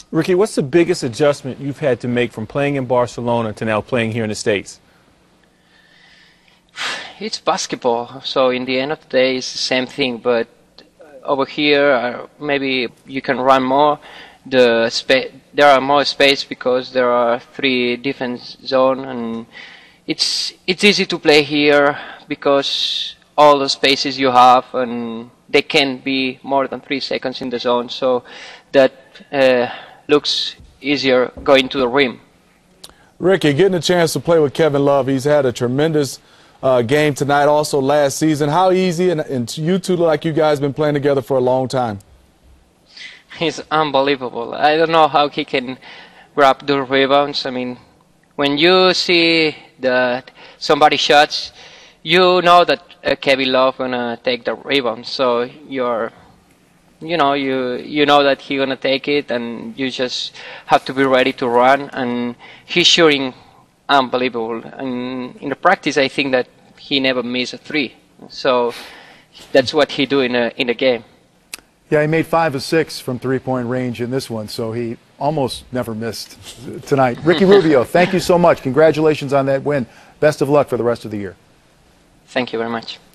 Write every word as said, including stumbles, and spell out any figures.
Ricky, what's the biggest adjustment you've had to make from playing in Barcelona to now playing here in the States? It's basketball, so in the end of the day, it's the same thing. But over here, uh, maybe you can run more. The spa there are more space because there are three defense zones, and it's it's easy to play here because all the spaces you have, and they can't be more than three seconds in the zone, so that uh, looks easier going to the rim. Ricky, getting a chance to play with Kevin Love, he's had a tremendous uh, game tonight, also last season. How easy, and, and you two look like you guys been playing together for a long time. He's unbelievable. I don't know how he can grab the rebounds. I mean, when you see that somebody shots, you know that uh, Kevin Love gonna take the rebound. So you're, you know, you you know that he gonna take it, and you just have to be ready to run. And he's shooting unbelievable. And in the practice, I think that he never missed a three. So that's what he do in a in a game. Yeah, he made five of six from three-point range in this one, so he almost never missed tonight. Ricky Rubio, thank you so much. Congratulations on that win. Best of luck for the rest of the year. Thank you very much.